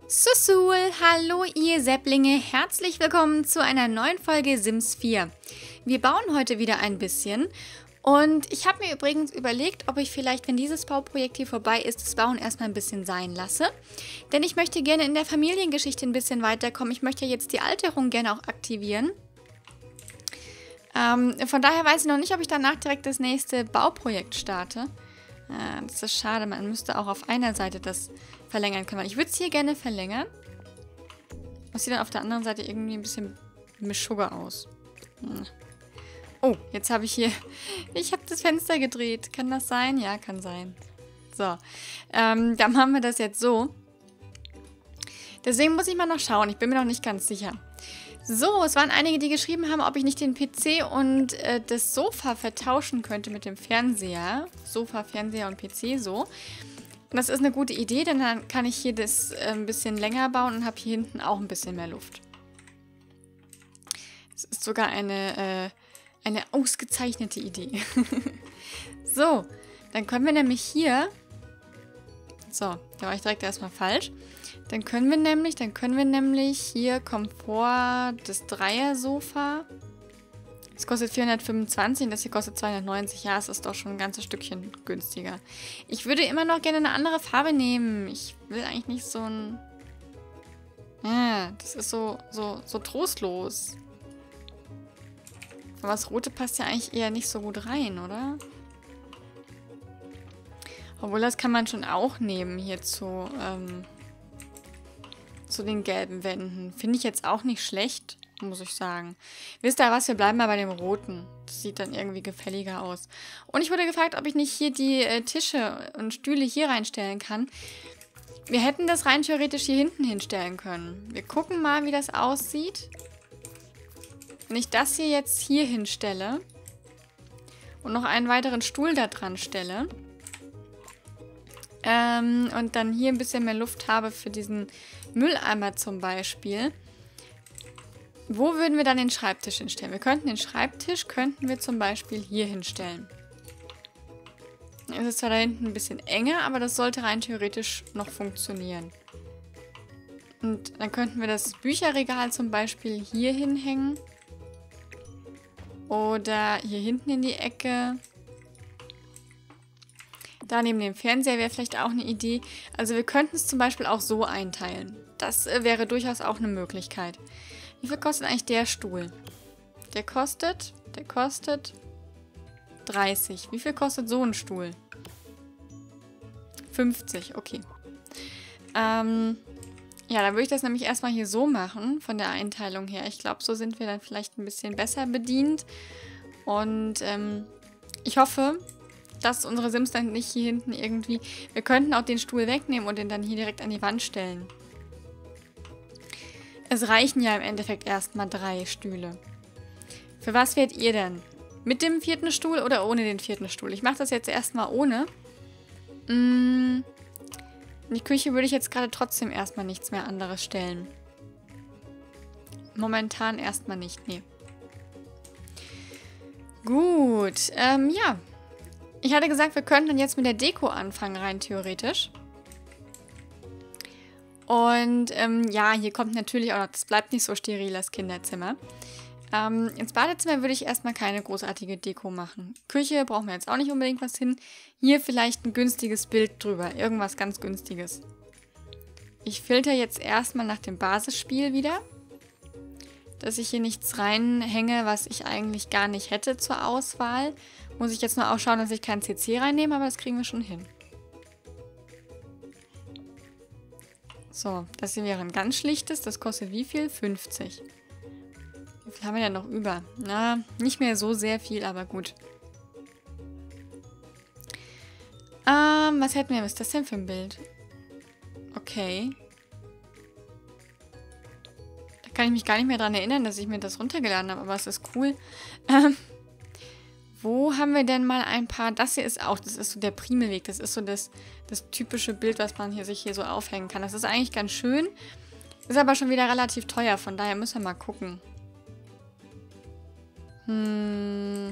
Susul, hallo ihr Säpplinge, herzlich willkommen zu einer neuen Folge Sims 4. Wir bauen heute wieder ein bisschen und ich habe mir übrigens überlegt, ob ich vielleicht, wenn dieses Bauprojekt hier vorbei ist, das Bauen erstmal ein bisschen sein lasse. Denn ich möchte gerne in der Familiengeschichte ein bisschen weiterkommen. Ich möchte jetzt die Alterung gerne auch aktivieren. Von daher weiß ich noch nicht, ob ich danach direkt das nächste Bauprojekt starte. Das ist schade, man müsste auch auf einer Seite das verlängern können. Ich würde es hier gerne verlängern. Das sieht dann auf der anderen Seite irgendwie ein bisschen mischugger aus. Oh, jetzt habe ich hier... Ich habe das Fenster gedreht. Kann das sein? Ja, kann sein. So, dann machen wir das jetzt so. Deswegen muss ich mal noch schauen. Ich bin mir noch nicht ganz sicher. So, es waren einige, die geschrieben haben, ob ich nicht den PC und das Sofa vertauschen könnte mit dem Fernseher. Sofa, Fernseher und PC so. Und das ist eine gute Idee, denn dann kann ich hier das ein bisschen länger bauen und habe hier hinten auch ein bisschen mehr Luft. Es ist sogar eine ausgezeichnete Idee. So, dann können wir nämlich hier... So, da war ich direkt erstmal falsch. Dann können wir nämlich hier Komfort, das Dreier-Sofa. Das kostet 425 und das hier kostet 290. Ja, es ist doch schon ein ganzes Stückchen günstiger. Ich würde immer noch gerne eine andere Farbe nehmen. Ich will eigentlich nicht so ein... Ja, das ist so trostlos. Aber das Rote passt ja eigentlich eher nicht so gut rein, oder? Obwohl, das kann man schon auch nehmen hier zu den gelben Wänden. Finde ich jetzt auch nicht schlecht, muss ich sagen. Wisst ihr was, wir bleiben mal bei dem Roten. Das sieht dann irgendwie gefälliger aus. Und ich wurde gefragt, ob ich nicht hier die Tische und Stühle hier reinstellen kann. Wir hätten das rein theoretisch hier hinten hinstellen können. Wir gucken mal, wie das aussieht. Wenn ich das hier jetzt hier hinstelle und noch einen weiteren Stuhl da dran stelle und dann hier ein bisschen mehr Luft habe für diesen Mülleimer zum Beispiel. Wo würden wir dann den Schreibtisch hinstellen? Wir könnten den Schreibtisch, zum Beispiel hier hinstellen. Es ist zwar da hinten ein bisschen enger, aber das sollte rein theoretisch noch funktionieren. Und dann könnten wir das Bücherregal zum Beispiel hier hinhängen. Oder hier hinten in die Ecke. Da neben dem Fernseher wäre vielleicht auch eine Idee. Also wir könnten es zum Beispiel auch so einteilen. Das wäre durchaus auch eine Möglichkeit. Wie viel kostet eigentlich der Stuhl? Der kostet 30. Wie viel kostet so ein Stuhl? 50, okay. Ja, dann würde ich das nämlich erstmal hier so machen, von der Einteilung her. Ich glaube, so sind wir dann vielleicht ein bisschen besser bedient. Und ich hoffe, dass unsere Sims dann nicht hier hinten irgendwie... Wir könnten auch den Stuhl wegnehmen und den dann hier direkt an die Wand stellen. Es reichen ja im Endeffekt erstmal 3 Stühle. Für was wärt ihr denn? Mit dem 4. Stuhl oder ohne den 4. Stuhl? Ich mache das jetzt erstmal ohne. In die Küche würde ich jetzt gerade trotzdem erstmal nichts mehr anderes stellen. Momentan erstmal nicht, nee. Gut, ja. Ich hatte gesagt, wir könnten dann jetzt mit der Deko anfangen, rein theoretisch. Und ja, hier kommt natürlich auch noch, das bleibt nicht so steril, das Kinderzimmer. Ins Badezimmer würde ich erstmal keine großartige Deko machen. Küche brauchen wir jetzt auch nicht unbedingt was hin. Hier vielleicht ein günstiges Bild drüber, irgendwas ganz günstiges. Ich filter jetzt erstmal nach dem Basisspiel wieder. Dass ich hier nichts reinhänge, was ich eigentlich gar nicht hätte zur Auswahl. Muss ich jetzt nur auch schauen, dass ich kein CC reinnehme, aber das kriegen wir schon hin. So, das hier wäre ein ganz schlichtes. Das kostet wie viel? 50. Wie viel haben wir denn noch über? Na, nicht mehr so sehr viel, aber gut. Was hätten wir? Was ist das denn für ein Bild? Okay. Da kann ich mich gar nicht mehr dran erinnern, dass ich mir das runtergeladen habe, aber es ist cool. Wo haben wir denn mal ein paar... Das hier ist auch, das ist so der Primelweg. Das ist so das typische Bild, was man sich hier so aufhängen kann. Das ist eigentlich ganz schön. Ist aber schon wieder relativ teuer, von daher müssen wir mal gucken. Wir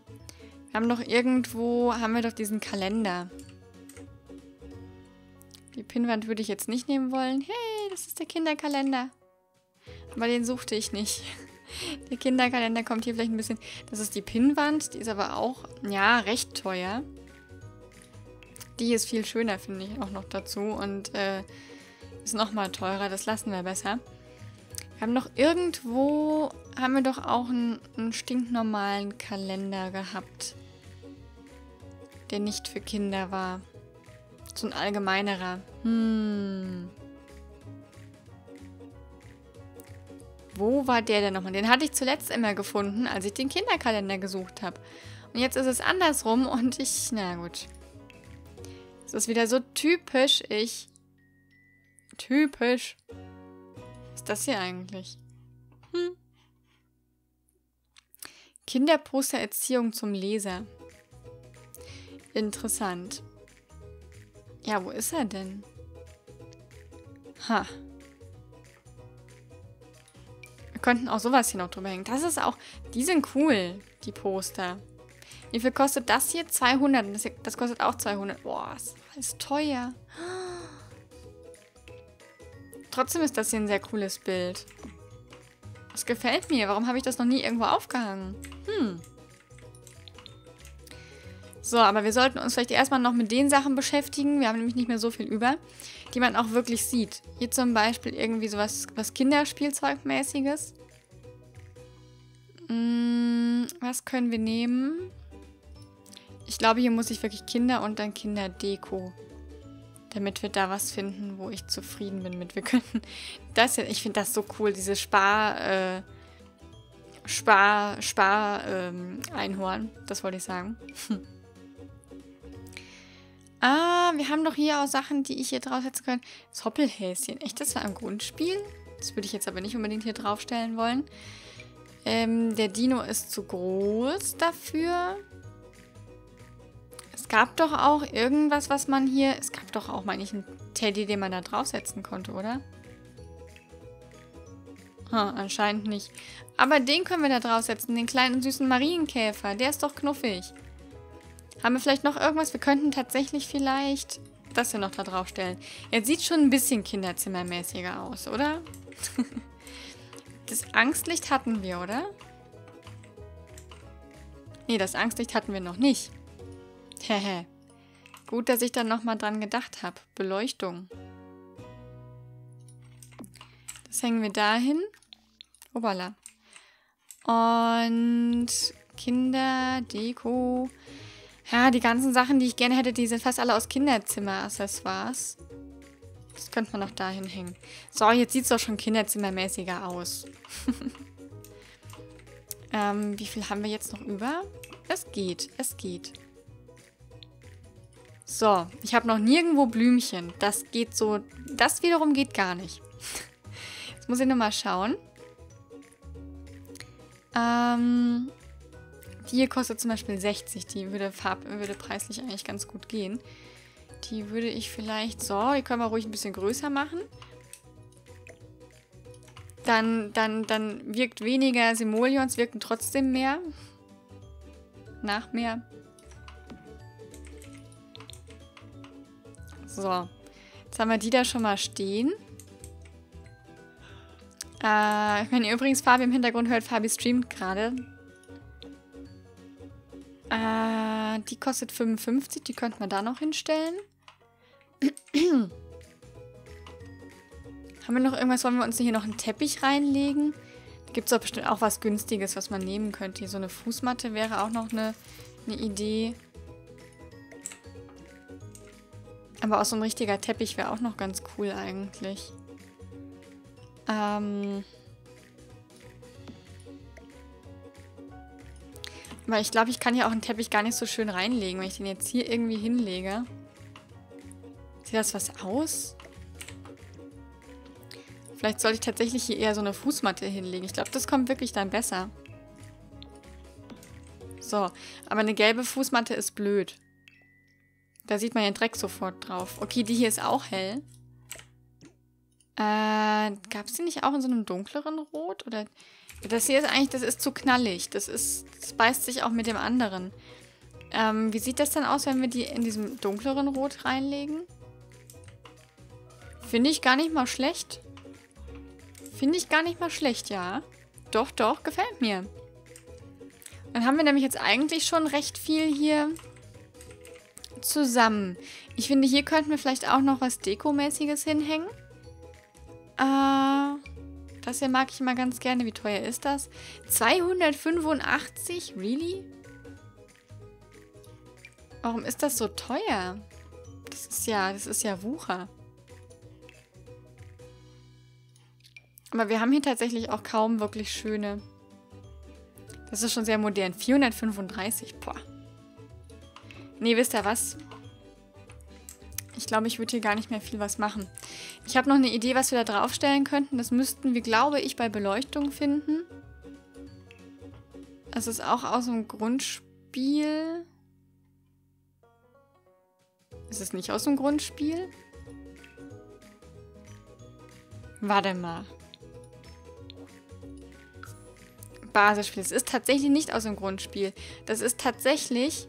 haben doch irgendwo... Haben wir doch diesen Kalender. Die Pinnwand würde ich jetzt nicht nehmen wollen. Hey, das ist der Kinderkalender. Aber den suchte ich nicht. Der Kinderkalender kommt hier vielleicht ein bisschen... Das ist die Pinnwand. Die ist aber auch, ja, recht teuer. Die ist viel schöner, finde ich, auch noch dazu. Und ist nochmal teurer. Das lassen wir besser. Wir haben doch irgendwo... Haben wir doch auch einen stinknormalen Kalender gehabt. Der nicht für Kinder war. So ein allgemeinerer. Wo war der denn nochmal? Den hatte ich zuletzt immer gefunden, als ich den Kinderkalender gesucht habe. Und jetzt ist es andersrum und ich... Na gut. Es ist wieder so typisch ich. Typisch. Was ist das hier eigentlich? Kinderposter-Erziehung zum Leser. Interessant. Ja, wo ist er denn? Ha. Wir könnten auch sowas hier noch drüber hängen. Das ist auch... Die sind cool, die Poster. Wie viel kostet das hier? 200. Und das kostet auch 200. Boah, ist alles teuer. Trotzdem ist das hier ein sehr cooles Bild. Das gefällt mir. Warum habe ich das noch nie irgendwo aufgehangen? So, aber wir sollten uns vielleicht erstmal noch mit den Sachen beschäftigen. Wir haben nämlich nicht mehr so viel über, die man auch wirklich sieht. Hier zum Beispiel irgendwie sowas was Kinderspielzeugmäßiges. Was können wir nehmen? Ich glaube, hier muss ich wirklich Kinder und dann Kinderdeko. Damit wir da was finden, wo ich zufrieden bin mit. Wir könnten das jetzt, ich finde das so cool, diese Einhorn. Das wollte ich sagen. Wir haben doch hier auch Sachen, die ich hier draufsetzen kann. Das Hoppelhäschen. Echt, das war ein Grundspiel? Das würde ich jetzt aber nicht unbedingt hier draufstellen wollen. Der Dino ist zu groß dafür. Es gab doch auch irgendwas, was man hier... Es gab doch auch, meine ich, einen Teddy, den man da draufsetzen konnte, oder? Anscheinend nicht. Aber den können wir da draufsetzen. Den kleinen, süßen Marienkäfer. Der ist doch knuffig. Haben wir vielleicht noch irgendwas? Wir könnten tatsächlich vielleicht das hier noch da draufstellen. Jetzt sieht schon ein bisschen kinderzimmermäßiger aus, oder? Das Angstlicht hatten wir, oder? Nee, das Angstlicht hatten wir noch nicht. Hehe. Gut, dass ich dann nochmal dran gedacht habe. Beleuchtung. Das hängen wir dahin. Obala. Und Kinderdeko. Ja, die ganzen Sachen, die ich gerne hätte, die sind fast alle aus Kinderzimmer-Accessoires. Das könnte man noch dahin hängen. So, jetzt sieht es doch schon kinderzimmermäßiger aus. Wie viel haben wir jetzt noch über? Es geht, es geht. So, ich habe noch nirgendwo Blümchen. Das geht so... Das wiederum geht gar nicht. Jetzt muss ich nochmal schauen. Die hier kostet zum Beispiel 60. Die würde preislich eigentlich ganz gut gehen. Die würde ich vielleicht... So, die können wir ruhig ein bisschen größer machen. Dann wirkt weniger Simoleons, wirken trotzdem mehr. Nach mehr. So, jetzt haben wir die da schon mal stehen. Wenn ihr übrigens Fabi im Hintergrund hört, Fabi streamt gerade. Die kostet 55, die könnten wir da noch hinstellen. Haben wir noch irgendwas, wollen wir uns hier noch einen Teppich reinlegen? Da gibt es doch bestimmt auch was Günstiges, was man nehmen könnte. Hier so eine Fußmatte wäre auch noch eine Idee. Aber auch so ein richtiger Teppich wäre auch noch ganz cool eigentlich. Aber ich glaube, ich kann hier auch einen Teppich gar nicht so schön reinlegen, wenn ich den jetzt hier irgendwie hinlege. Sieht das was aus? Vielleicht sollte ich tatsächlich hier eher so eine Fußmatte hinlegen. Ich glaube, das kommt wirklich dann besser. So, aber eine gelbe Fußmatte ist blöd. Da sieht man ja Dreck sofort drauf. Okay, die hier ist auch hell. Gab es die nicht auch in so einem dunkleren Rot? Oder das hier ist eigentlich, das ist zu knallig. Das beißt sich auch mit dem anderen. Wie sieht das dann aus, wenn wir die in diesem dunkleren Rot reinlegen? Finde ich gar nicht mal schlecht. Finde ich gar nicht mal schlecht, ja. Doch, doch, gefällt mir. Dann haben wir nämlich jetzt eigentlich schon recht viel hier zusammen. Ich finde, hier könnten wir vielleicht auch noch was Dekomäßiges hinhängen. Das hier mag ich immer ganz gerne. Wie teuer ist das? 285? Really? Warum ist das so teuer? Das ist ja Wucher. Aber wir haben hier tatsächlich auch kaum wirklich schöne. Das ist schon sehr modern. 435, boah. Nee, wisst ihr was? Ich glaube, ich würde hier gar nicht mehr viel was machen. Ich habe noch eine Idee, was wir da draufstellen könnten. Das müssten wir, glaube ich, bei Beleuchtung finden. Das ist auch aus dem Grundspiel. Ist es nicht aus dem Grundspiel? Warte mal. Basisspiel. Es ist tatsächlich nicht aus dem Grundspiel. Das ist tatsächlich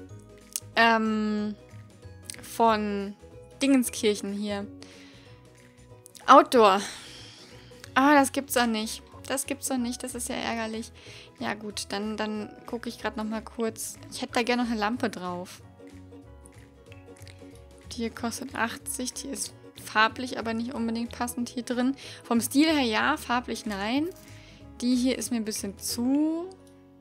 von Dingenskirchen hier. Outdoor. Ah, das gibt's doch nicht. Das gibt's doch nicht. Das ist ja ärgerlich. Ja gut, dann gucke ich gerade noch mal kurz. Ich hätte da gerne noch eine Lampe drauf. Die hier kostet 80. Die ist farblich, aber nicht unbedingt passend hier drin. Vom Stil her ja, farblich nein. Die hier ist mir ein bisschen zu...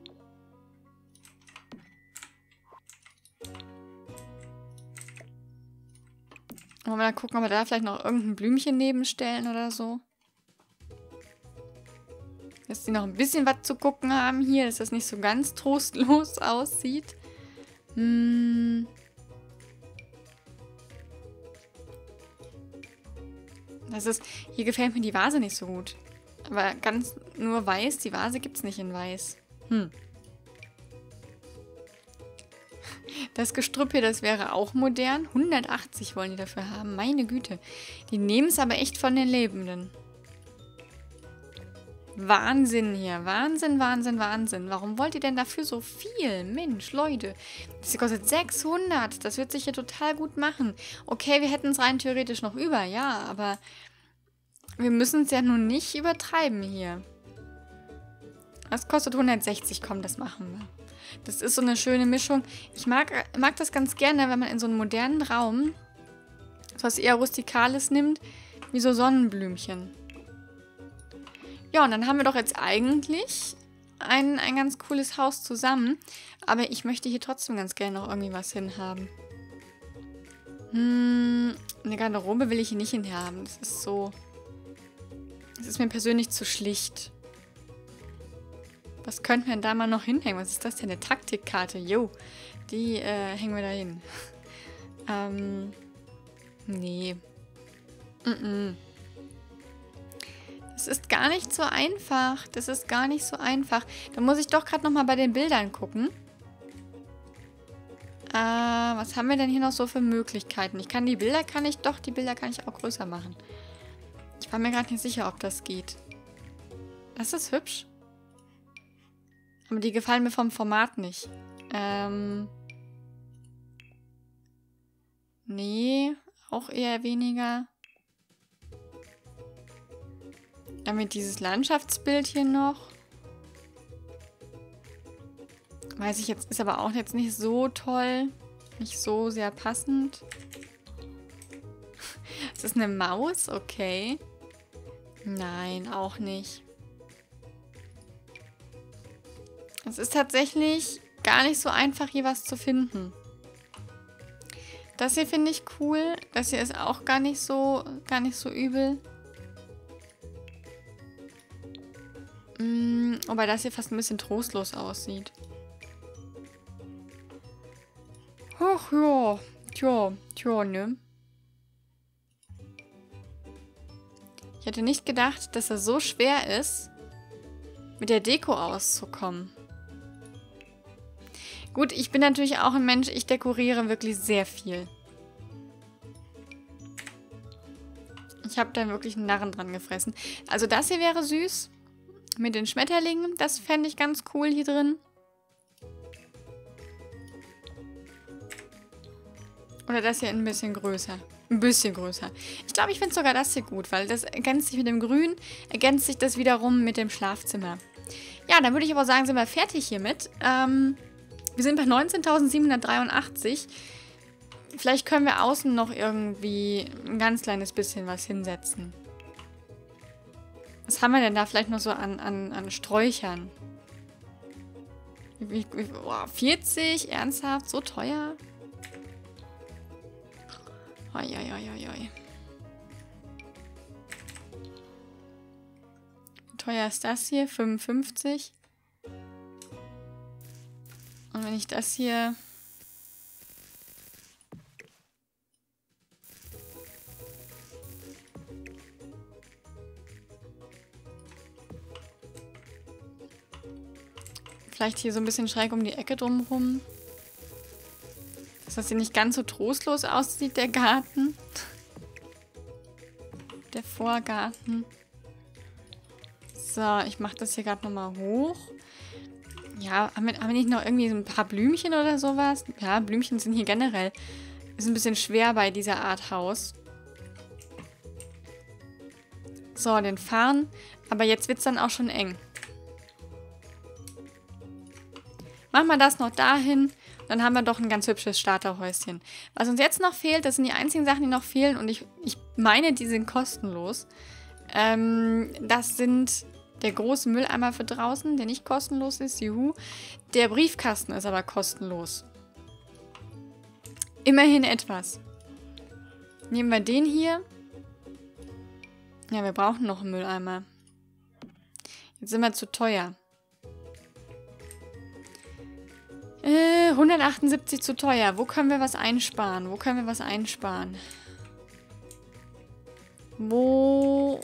Wollen wir mal gucken, ob wir da vielleicht noch irgendein Blümchen nebenstellen oder so. Dass die noch ein bisschen was zu gucken haben hier, dass das nicht so ganz trostlos aussieht. Hier gefällt mir die Vase nicht so gut. Aber ganz nur weiß, die Vase gibt es nicht in weiß. Das Gestrüpp hier, das wäre auch modern. 180 wollen die dafür haben. Meine Güte. Die nehmen es aber echt von den Lebenden. Wahnsinn hier. Wahnsinn, Wahnsinn, Wahnsinn. Warum wollt ihr denn dafür so viel? Mensch, Leute. Das hier kostet 600. Das wird sich hier total gut machen. Okay, wir hätten es rein theoretisch noch über, ja. Aber wir müssen es ja nun nicht übertreiben hier. Das kostet 160. Komm, das machen wir. Das ist so eine schöne Mischung. Ich mag das ganz gerne, wenn man in so einen modernen Raum so was eher Rustikales nimmt, wie so Sonnenblümchen. Ja, und dann haben wir doch jetzt eigentlich ein ganz cooles Haus zusammen. Aber ich möchte hier trotzdem ganz gerne noch irgendwie was hinhaben. Eine Garderobe will ich hier nicht hinhaben. Das ist so... Das ist mir persönlich zu schlicht. Was könnten wir denn da mal noch hinhängen? Was ist das denn? Eine Taktikkarte. Jo, die hängen wir da hin. Nee. Das ist gar nicht so einfach. Das ist gar nicht so einfach. Da muss ich doch gerade noch mal bei den Bildern gucken. Was haben wir denn hier noch so für Möglichkeiten? Die Bilder kann ich auch größer machen. Ich war mir gerade nicht sicher, ob das geht. Das ist hübsch. Aber die gefallen mir vom Format nicht. Nee, auch eher weniger. Dann haben wir dieses Landschaftsbild hier noch. Weiß ich jetzt, ist aber auch jetzt nicht so toll. Nicht so sehr passend. Ist das eine Maus? Okay. Nein, auch nicht. Es ist tatsächlich gar nicht so einfach, hier was zu finden. Das hier finde ich cool. Das hier ist auch gar nicht so übel. Wobei das hier fast ein bisschen trostlos aussieht. Ach ja. Tja, ne? Ich hätte nicht gedacht, dass es so schwer ist, mit der Deko auszukommen. Gut, ich bin natürlich auch ein Mensch, ich dekoriere wirklich sehr viel. Ich habe da wirklich einen Narren dran gefressen. Also das hier wäre süß. Mit den Schmetterlingen, das fände ich ganz cool hier drin. Oder das hier ein bisschen größer. Ein bisschen größer. Ich glaube, ich finde sogar das hier gut, weil das ergänzt sich mit dem Grün, ergänzt sich das wiederum mit dem Schlafzimmer. Ja, dann würde ich aber sagen, sind wir fertig hiermit. Wir sind bei 19.783. Vielleicht können wir außen noch irgendwie ein ganz kleines bisschen was hinsetzen. Was haben wir denn da vielleicht noch so an Sträuchern? Boah, 40? Ernsthaft? So teuer? Oi. Wie teuer ist das hier? 55. Und wenn ich das hier... Vielleicht hier so ein bisschen schräg um die Ecke drumherum. Dass das hier nicht ganz so trostlos aussieht, der Garten. Der Vorgarten. So, ich mache das hier gerade nochmal hoch. Ja, haben wir nicht noch irgendwie so ein paar Blümchen oder sowas? Ja, Blümchen sind hier generell. Ist ein bisschen schwer bei dieser Art Haus. So, den Farn. Aber jetzt wird es dann auch schon eng. Machen wir das noch dahin. Dann haben wir doch ein ganz hübsches Starterhäuschen. Was uns jetzt noch fehlt, das sind die einzigen Sachen, die noch fehlen. Und ich meine, die sind kostenlos. Das sind der große Mülleimer für draußen, der nicht kostenlos ist. Juhu. Der Briefkasten ist aber kostenlos. Immerhin etwas. Nehmen wir den hier. Ja, wir brauchen noch einen Mülleimer. Jetzt sind wir zu teuer. 178 zu teuer. Wo können wir was einsparen? Wo?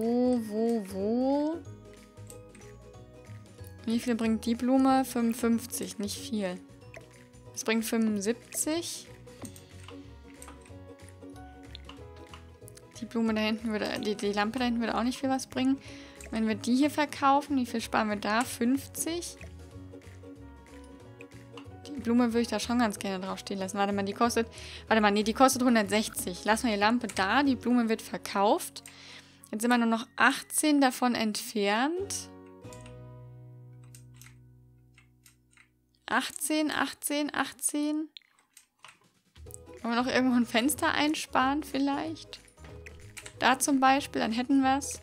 Wie viel bringt die Blume? 55, nicht viel. Das bringt 75. Die Blume da hinten würde, die Lampe da hinten würde auch nicht viel was bringen. Wenn wir die hier verkaufen, wie viel sparen wir da? 50. Die Blume würde ich da schon ganz gerne draufstehen lassen. Warte mal, die kostet... Warte mal, nee, die kostet 160. Lassen wir die Lampe da, die Blume wird verkauft. Jetzt sind wir nur noch 18 davon entfernt. 18. Wollen wir noch irgendwo ein Fenster einsparen vielleicht? Da zum Beispiel, dann hätten wir es.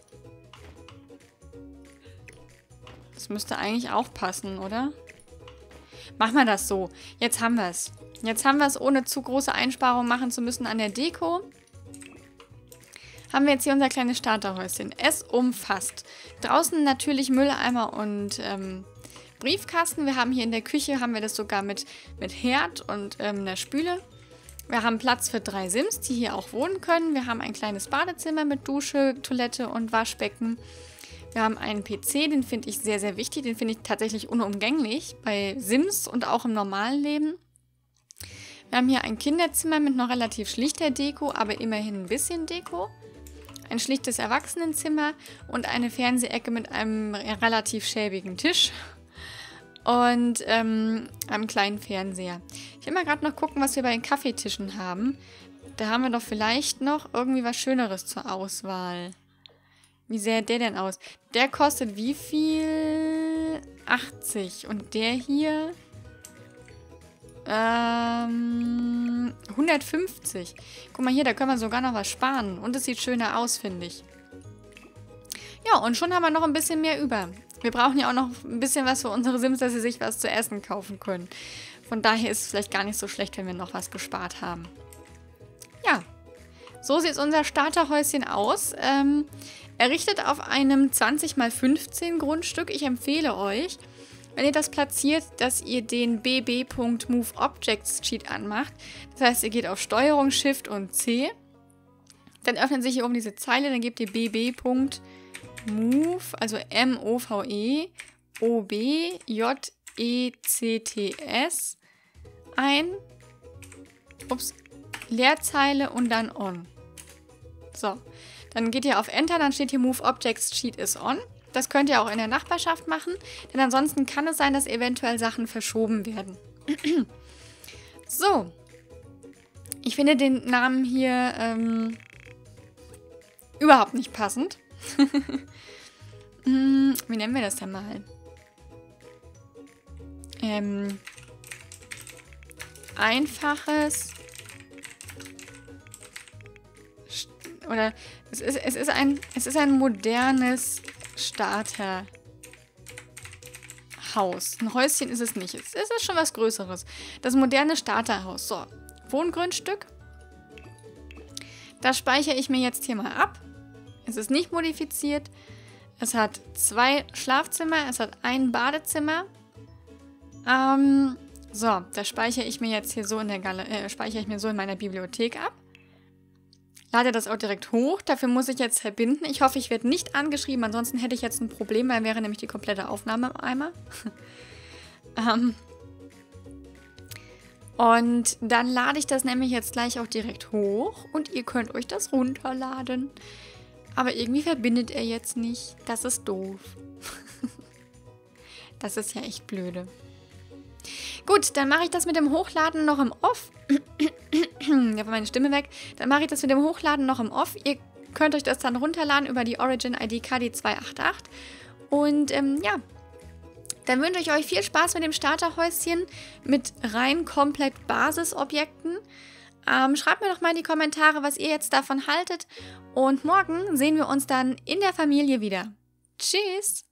Das müsste eigentlich auch passen, oder? Machen wir das so. Jetzt haben wir es. Ohne zu große Einsparungen machen zu müssen an der Deko. Haben wir jetzt hier unser kleines Starterhäuschen. Es umfasst draußen natürlich Mülleimer und Briefkasten. Wir haben hier in der Küche, haben wir das sogar mit Herd und einer Spüle. Wir haben Platz für 3 Sims, die hier auch wohnen können. Wir haben ein kleines Badezimmer mit Dusche, Toilette und Waschbecken. Wir haben einen PC, den finde ich sehr, sehr wichtig. Den finde ich tatsächlich unumgänglich bei Sims und auch im normalen Leben. Wir haben hier ein Kinderzimmer mit noch relativ schlichter Deko, aber immerhin ein bisschen Deko. Ein schlichtes Erwachsenenzimmer und eine Fernsehecke mit einem relativ schäbigen Tisch. Und einem kleinen Fernseher. Ich will mal gerade noch gucken, was wir bei den Kaffeetischen haben. Da haben wir doch vielleicht noch irgendwie was Schöneres zur Auswahl. Wie sähe der denn aus? Der kostet wie viel? 80. Und der hier? 150. Guck mal hier, da können wir sogar noch was sparen. Und es sieht schöner aus, finde ich. Ja, und schon haben wir noch ein bisschen mehr über. Wir brauchen ja auch noch ein bisschen was für unsere Sims, dass sie sich was zu essen kaufen können. Von daher ist es vielleicht gar nicht so schlecht, wenn wir noch was gespart haben. Ja, so sieht unser Starterhäuschen aus. Errichtet auf einem 20×15 Grundstück. Ich empfehle euch, wenn ihr das platziert, dass ihr den bb.moveObjects-Cheat anmacht. Das heißt, ihr geht auf Steuerung, Shift und C. Dann öffnet sich hier oben diese Zeile, dann gebt ihr bb.move, also M-O-V-E, O-B-J-E-C-T-S ein. Ups, Leerzeile und dann On. So, dann geht ihr auf Enter, dann steht hier Move Objects Cheat is on. Das könnt ihr auch in der Nachbarschaft machen, denn ansonsten kann es sein, dass eventuell Sachen verschoben werden. So, Ich finde den Namen hier überhaupt nicht passend. Wie nennen wir das denn mal? Einfaches... Oder es ist ein modernes Starterhaus. Ein Häuschen ist es nicht. Es ist schon was Größeres. Das moderne Starterhaus. So, Wohngrundstück. Das speichere ich mir jetzt hier mal ab. Es ist nicht modifiziert. Es hat 2 Schlafzimmer. Es hat ein Badezimmer. So, das speichere ich mir jetzt hier so in der speichere ich mir so in meiner Bibliothek ab. Lade das auch direkt hoch. Dafür muss ich jetzt verbinden. Ich hoffe, ich werde nicht angeschrieben. Ansonsten hätte ich jetzt ein Problem, weil wäre nämlich die komplette Aufnahme im Eimer. Und dann lade ich das nämlich jetzt gleich auch direkt hoch. Und ihr könnt euch das runterladen. Aber irgendwie verbindet er jetzt nicht. Das ist doof. Das ist ja echt blöde. Gut, dann mache ich das mit dem Hochladen noch im Off. Da war meine Stimme weg. Dann mache ich das mit dem Hochladen noch im Off. Ihr könnt euch das dann runterladen über die Origin ID KD288. Und ja, dann wünsche ich euch viel Spaß mit dem Starterhäuschen mit rein komplett Basisobjekten. Schreibt mir doch mal in die Kommentare, was ihr jetzt davon haltet. Und morgen sehen wir uns dann in der Familie wieder. Tschüss!